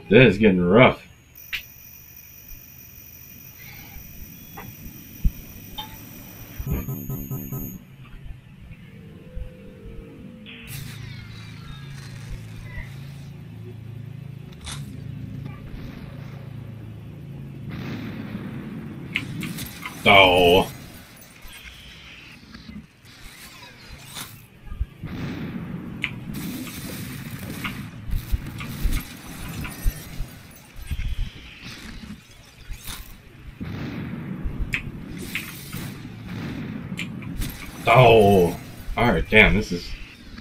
This is getting rough. Oh. Oh. Alright, damn, this is...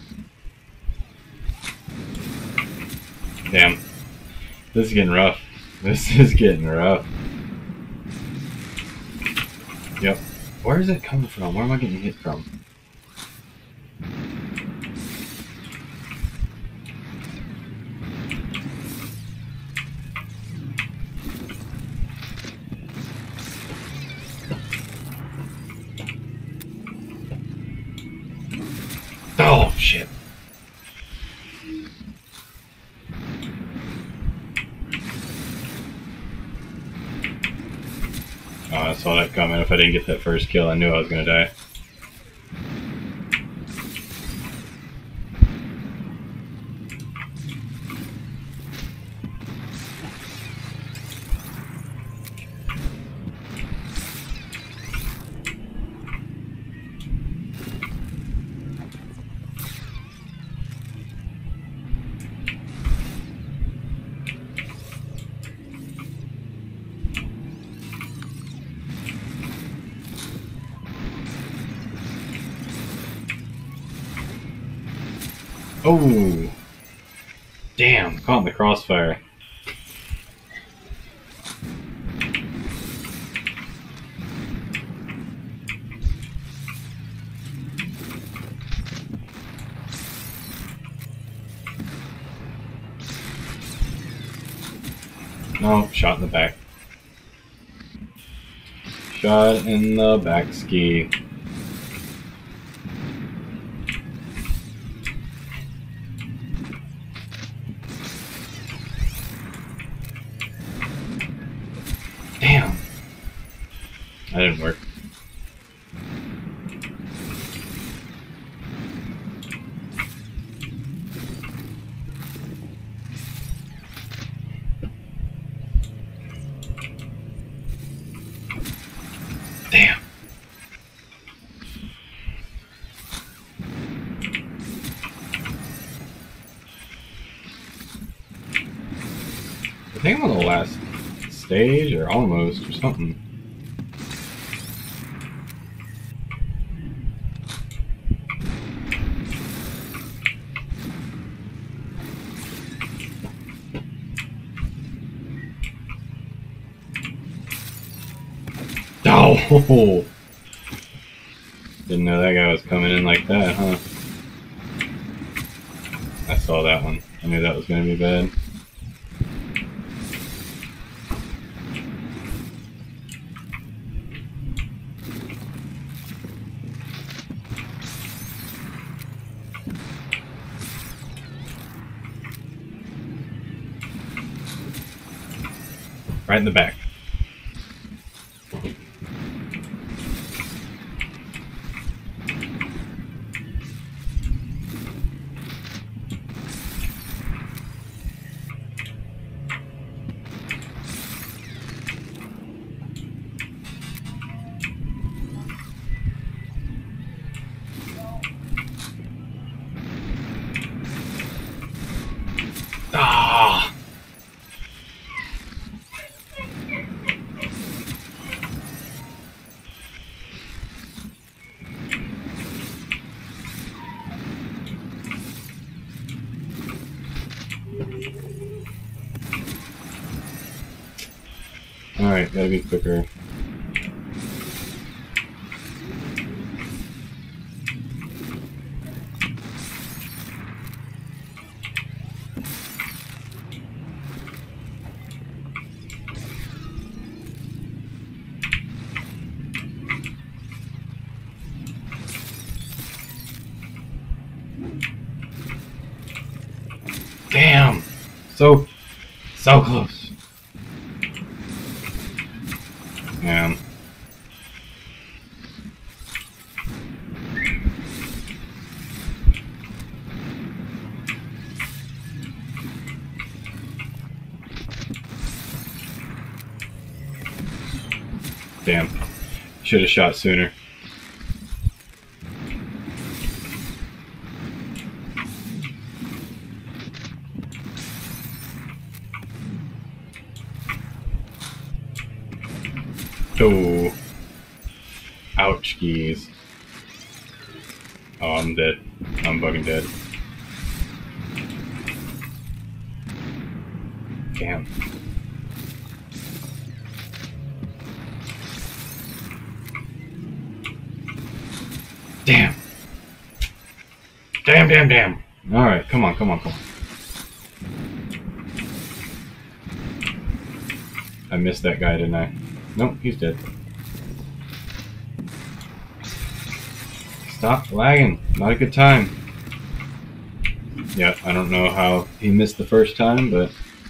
Damn. This is getting rough. This is getting rough. Yep. Where is it coming from? Where am I getting hit from? Oh, shit. Oh, I saw that coming. If I didn't get that first kill, I knew I was gonna die. Oh! Damn, caught in the crossfire. No, shot in the back. Shot in the back ski. Damn. That didn't work. Damn. I think I'm on the last stage, or almost, or something. Oh! Didn't know that guy was coming in like that, huh? I saw that one. I knew that was gonna be bad. Right in the back. Ah! Alright, gotta be quicker. Damn! So So close. Man. Damn. Should have shot sooner. Oh. Ouch, geez. Oh, I'm dead. I'm fucking dead. Damn. Damn. Damn, damn, damn. Alright, come on, come on, come on. I missed that guy, didn't I? Nope, he's dead. Stop lagging. Not a good time. Yeah, I don't know how he missed the first time, but...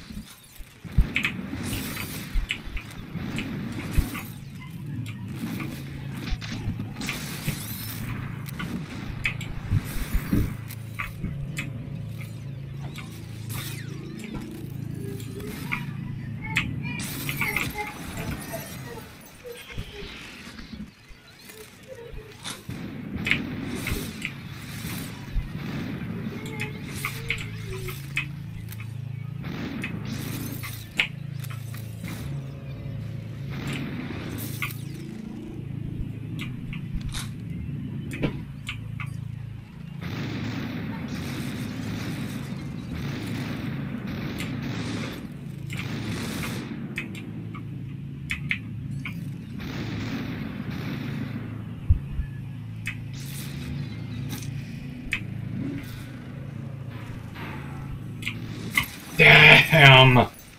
Damn!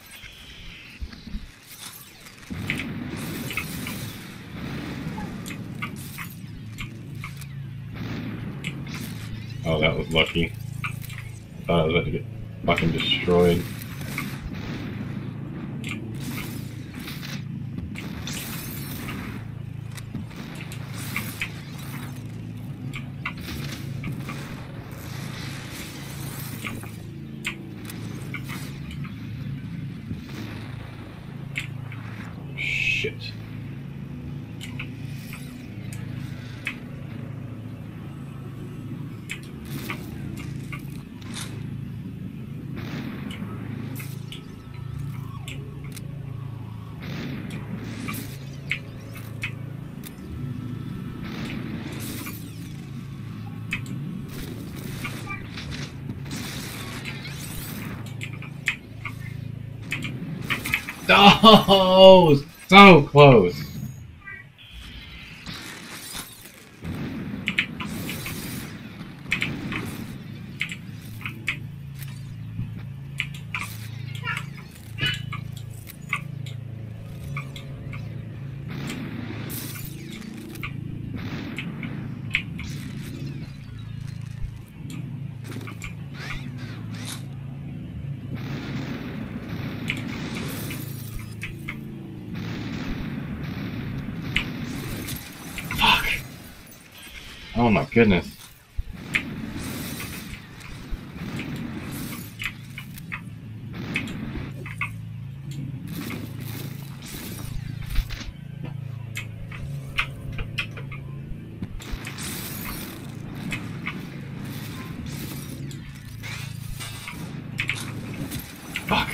Oh, that was lucky. I thought I was about to get fucking destroyed. Shit. Oh, so close. Oh my goodness. Fuck.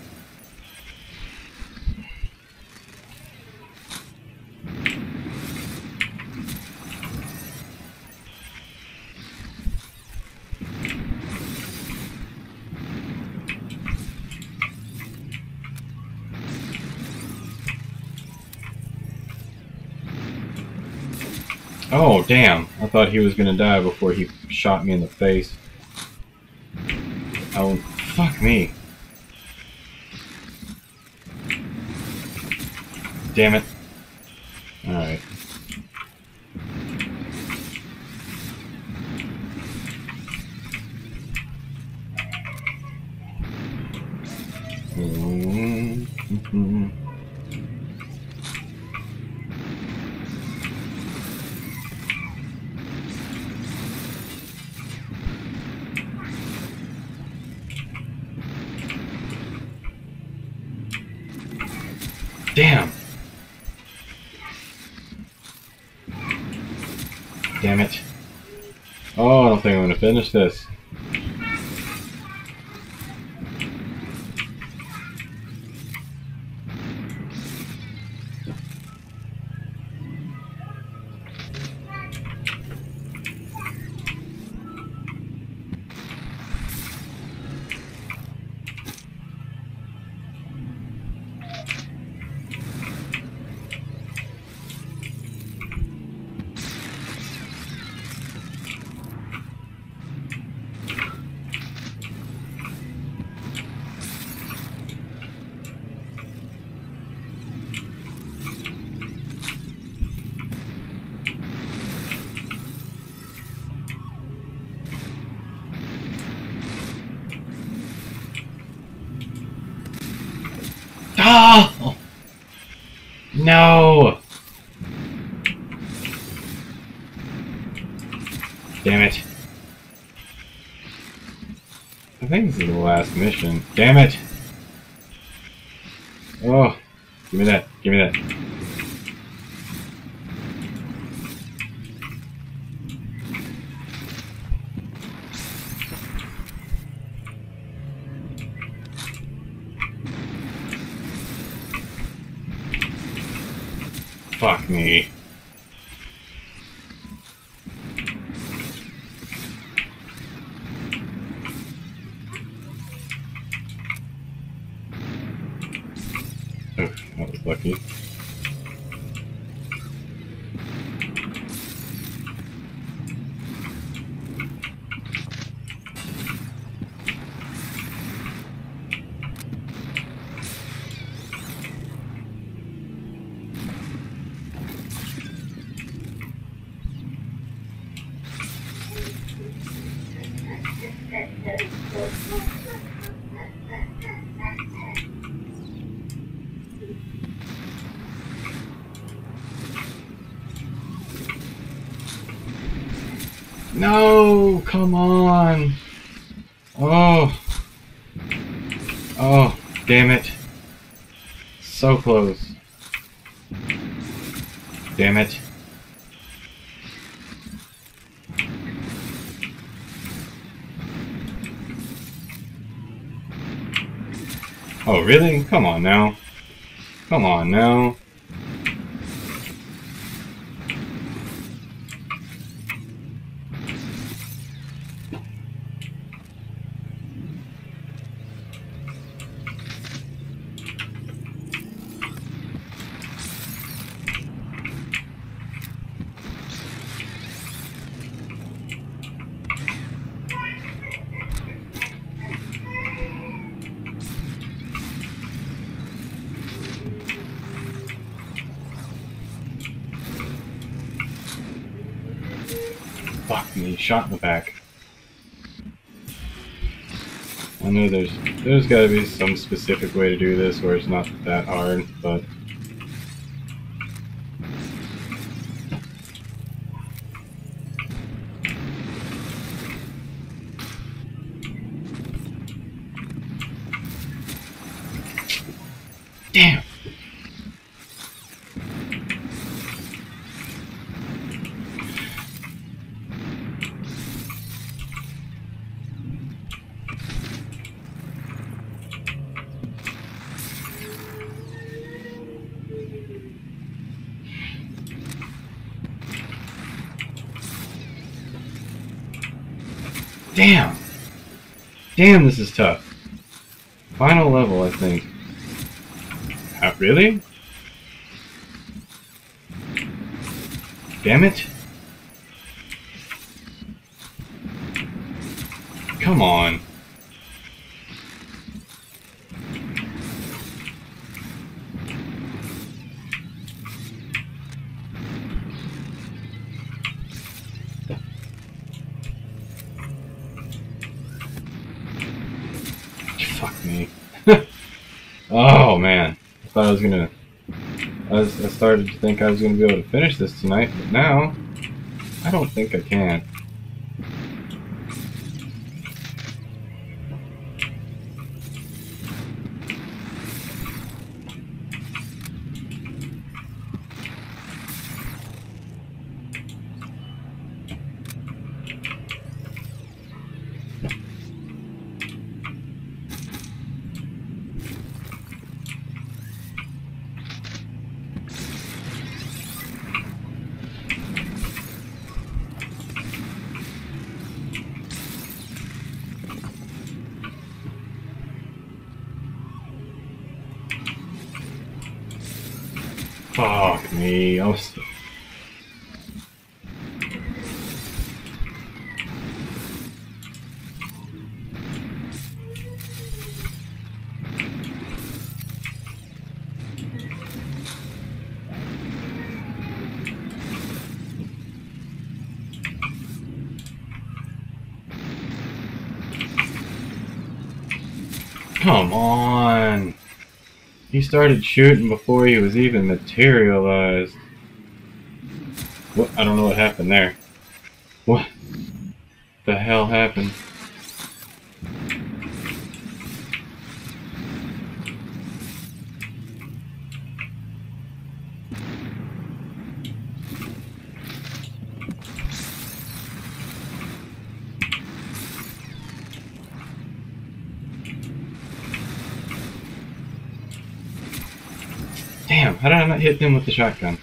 Oh, damn. I thought he was gonna die before he shot me in the face. Oh, fuck me. Damn it. Alright. Mm-hmm. Damn! Damn it. Oh, I don't think I'm gonna finish this. Oh! No! Damn it. I think this is the last mission. Damn it! Oh, give me that. Give me that. Fuck me. Oof, that was lucky. No, come on. Oh. Oh, damn it. So close. Damn it. Oh, really? Come on now. Come on now. Fuck me, shot in the back. I know there's gotta be some specific way to do this where it's not that hard, but damn. Damn! Damn, this is tough. Final level, I think. Really? Damn it! Come on. Fuck me. Oh man, I thought I was gonna. I started to think I was gonna be able to finish this tonight, but now I don't think I can. Fuck me. I was. Come on. He started shooting before he was even materialized. What? I don't know what happened there. What the hell happened? Damn, how did I not hit him with the shotgun?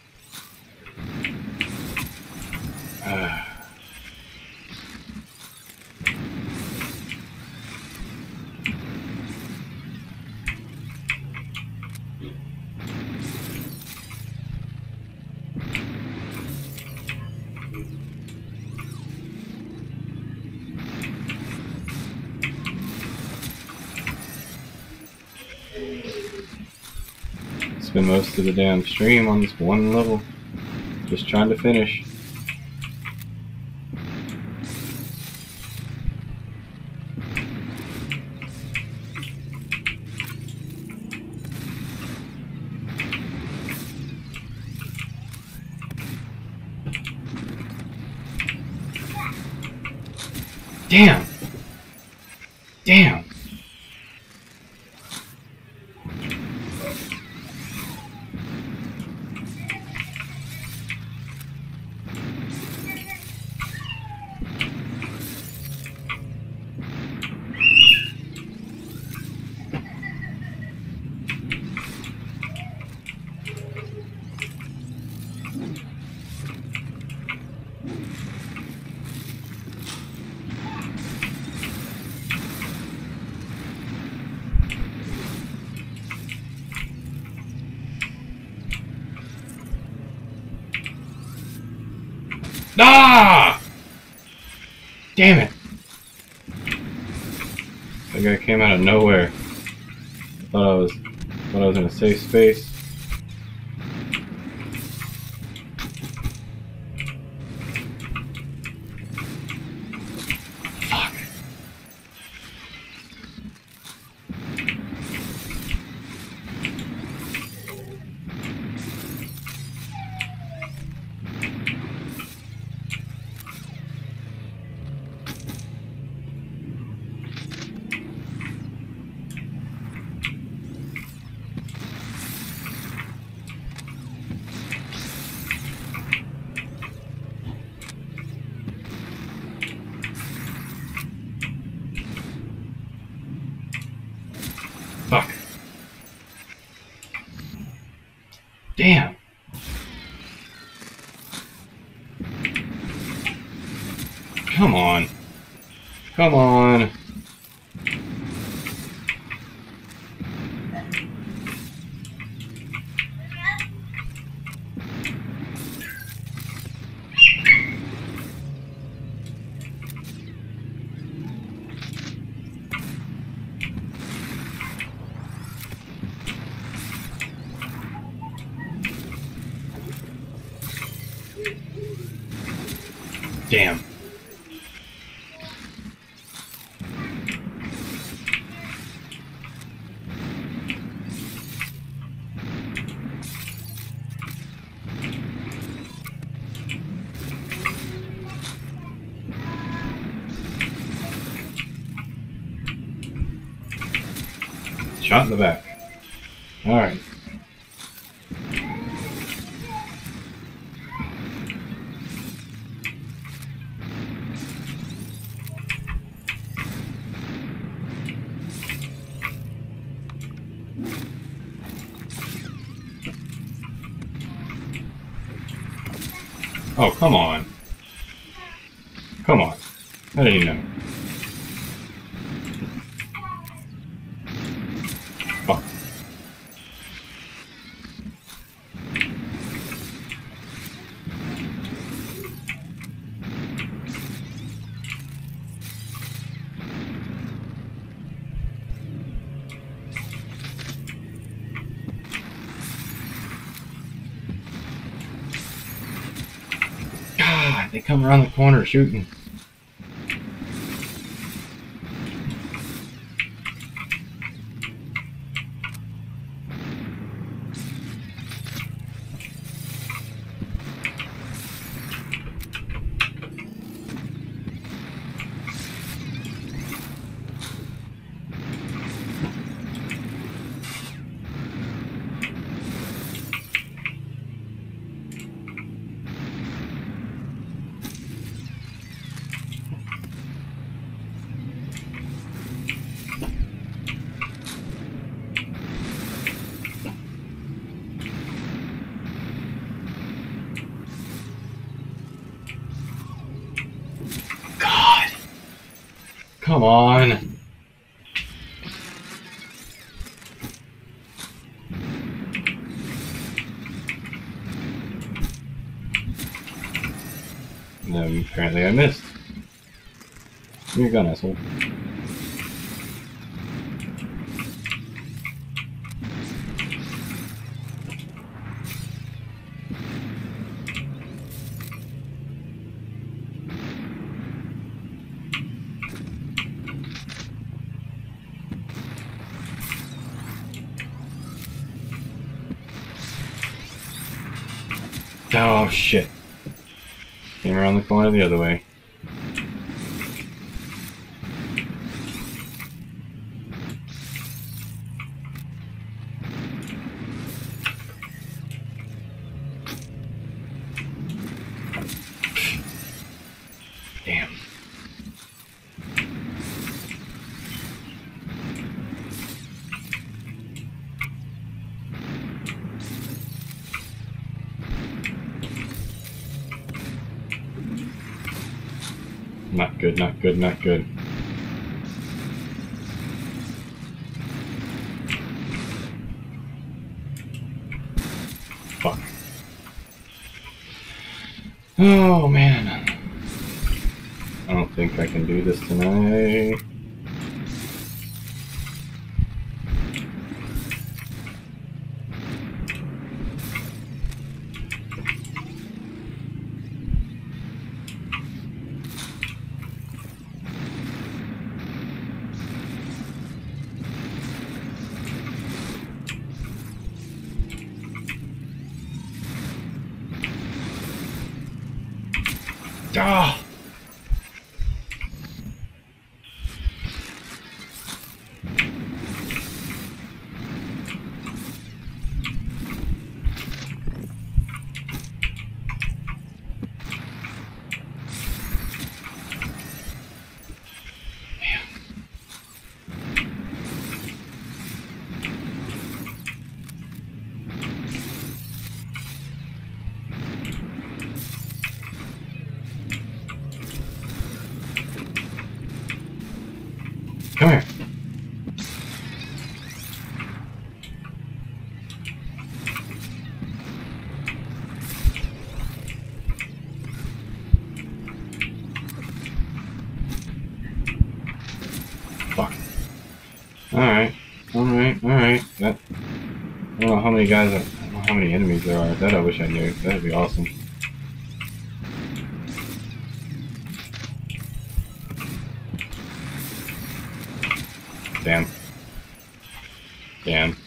Spend most of the damn stream on this one level. Just trying to finish. Damn! Damn! Ah! Damn it! That guy came out of nowhere. Thought I was in a safe space. Fuck. Fuck. Damn. Come on. Come on. Damn. Shot in the back. Alright. Oh, come on. Come on. How did you know? Fuck. God, they come around the corner shooting. God. Come on. And apparently I missed. Give me your gun, asshole. Oh shit. Came around the corner the other way. Damn. Not good, not good, not good. Fuck. Oh man. I don't think I can do this tonight. Ah! Come here. Fuck. Alright. Alright, alright. That, I don't know how many guys, I don't know how many enemies there are. That I wish I knew. That'd be awesome. Damn. Damn.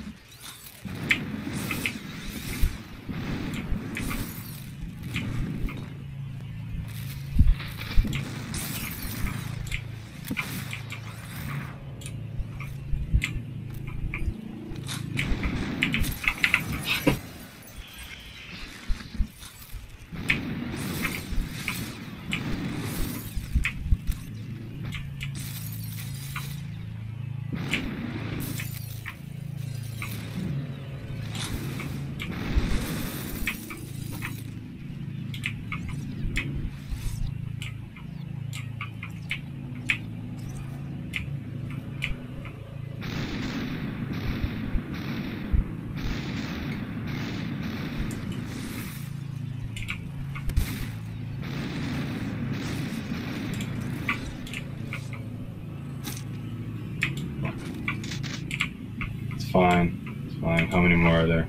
fine. It's fine. How many more are there?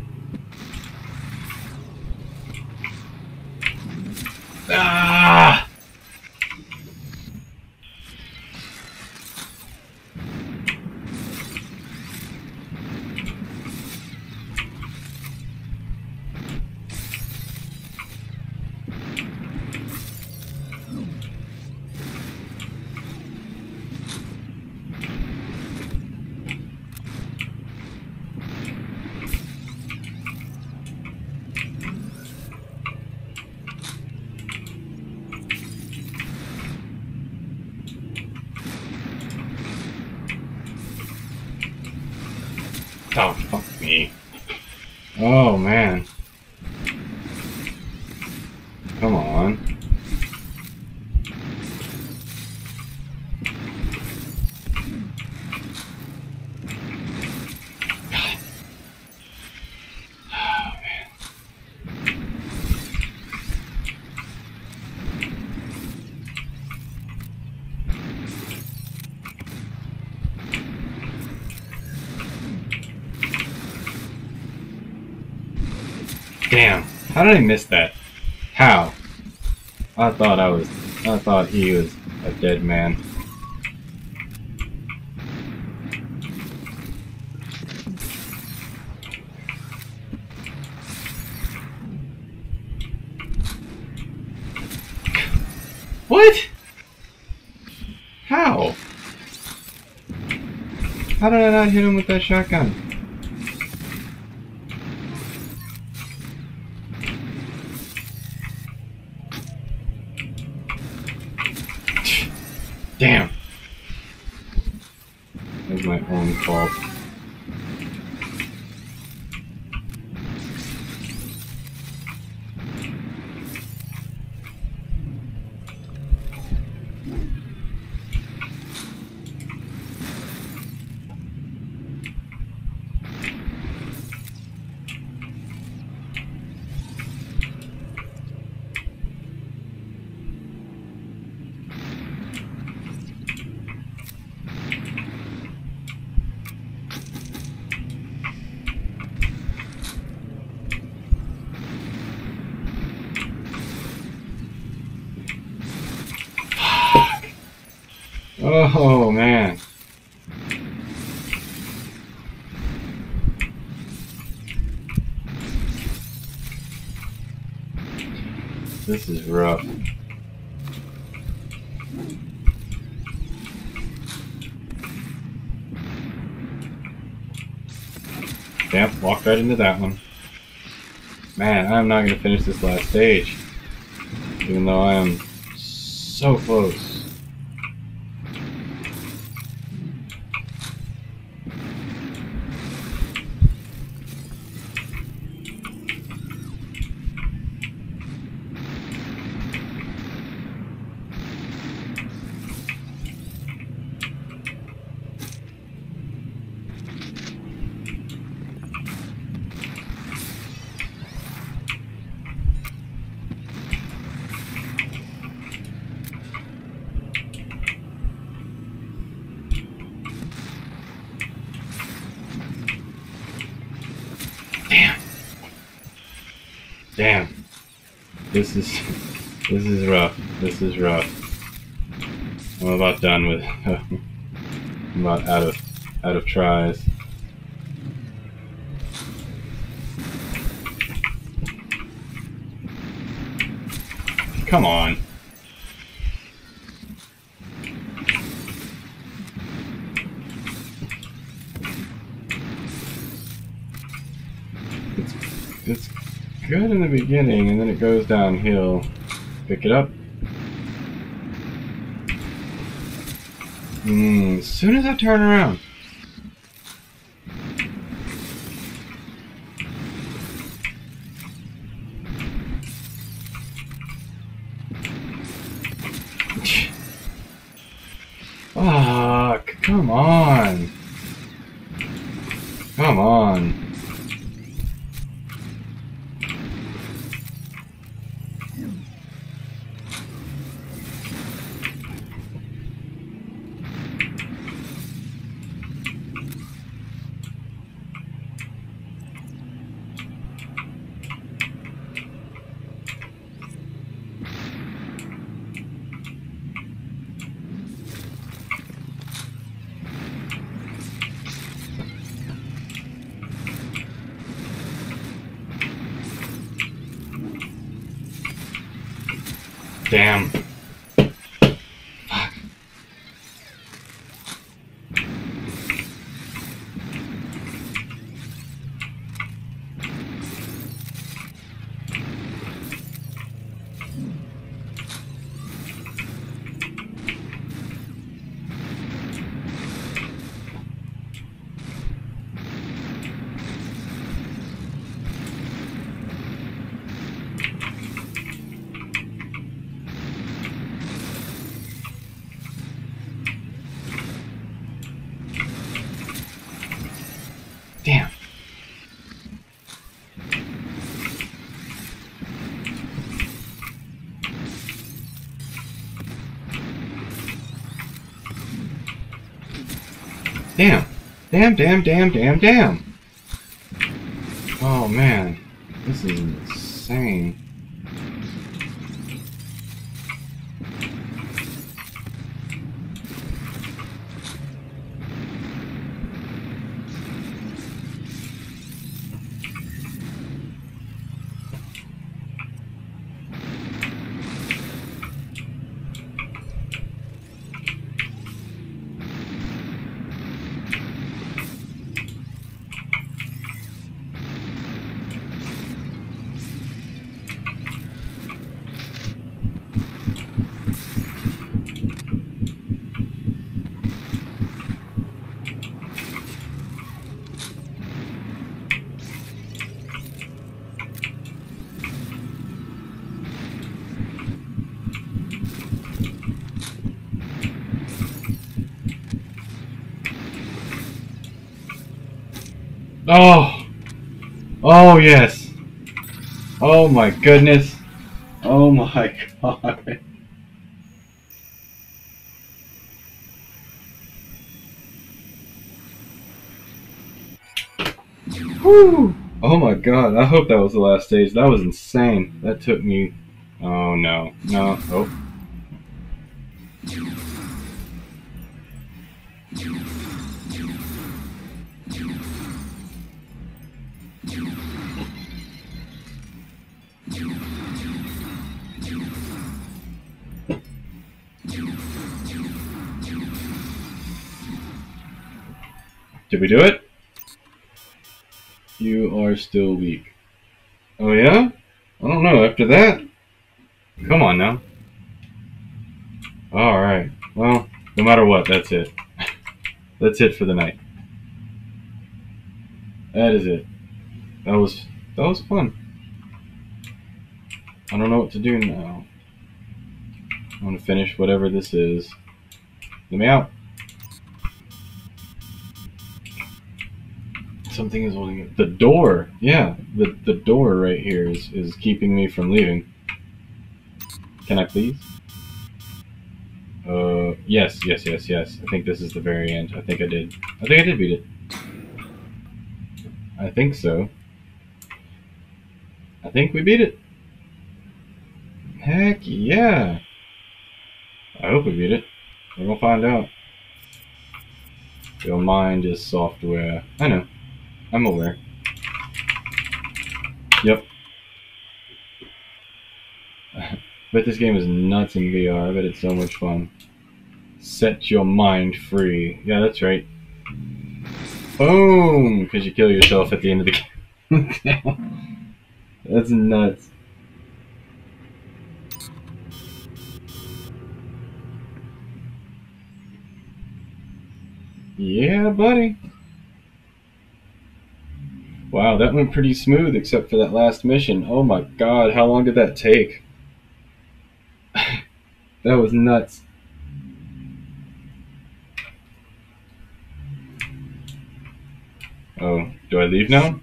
Ah! Oh, fuck me. Oh, man. Come on. Damn. How did I miss that? How? I thought he was a dead man. What? How? How did I not hit him with that shotgun? Damn. That was my own fault. Oh, man. This is rough. Damn, walked right into that one. Man, I'm not going to finish this last stage. Even though I am so close. Damn. This is rough. This is rough. I'm about done with I'm about out of tries. Come on. It's good in the beginning, and then it goes downhill. Pick it up. As soon as I turn around. Fuck, come on. Come on. Damn. Damn. Damn. Damn, damn, damn, damn, damn. Oh man. This is insane. Oh! Oh yes! Oh my goodness! Oh my god! Whew! Oh my god, I hope that was the last stage. That was insane. That took me... Oh no. No. Oh. Did we do it? You are still weak. Oh yeah? I don't know, after that? Come on now. Alright. Well, no matter what, that's it. That's it for the night. That is it. That was fun. I don't know what to do now. I'm gonna finish whatever this is. Let me out. Something is holding it. The door! Yeah, the door right here is keeping me from leaving. Can I please? Yes. I think this is the very end. I think I did beat it. I think so. I think we beat it. Heck yeah! I hope we beat it. We're gonna find out. Your mind is software. I know. I'm aware. Yep. Bet this game is nuts in VR. I bet it's so much fun. Set your mind free. Yeah, that's right. Boom! Because you kill yourself at the end of the game. That's nuts. Yeah, buddy. Wow, that went pretty smooth except for that last mission. Oh my god, how long did that take? That was nuts. Oh, do I leave now?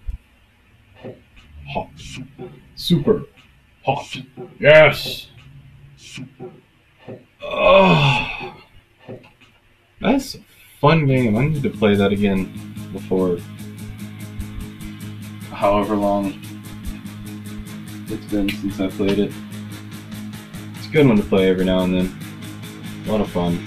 Hot. Super hot. Yes! Oh, that's a fun game. I need to play that again before however long it's been since I played it. It's a good one to play every now and then. A lot of fun.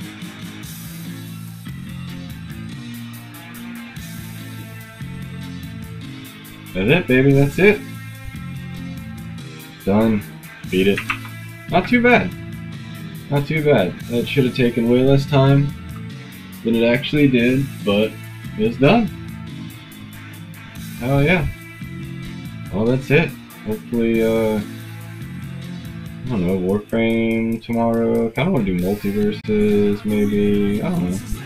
That's it, baby. That's it. Done. Beat it. Not too bad. Not too bad. That should have taken way less time than it actually did, but it's done. Hell yeah. Well, that's it. Hopefully, I don't know, Warframe tomorrow. I kind of want to do multiverses, maybe. I don't know.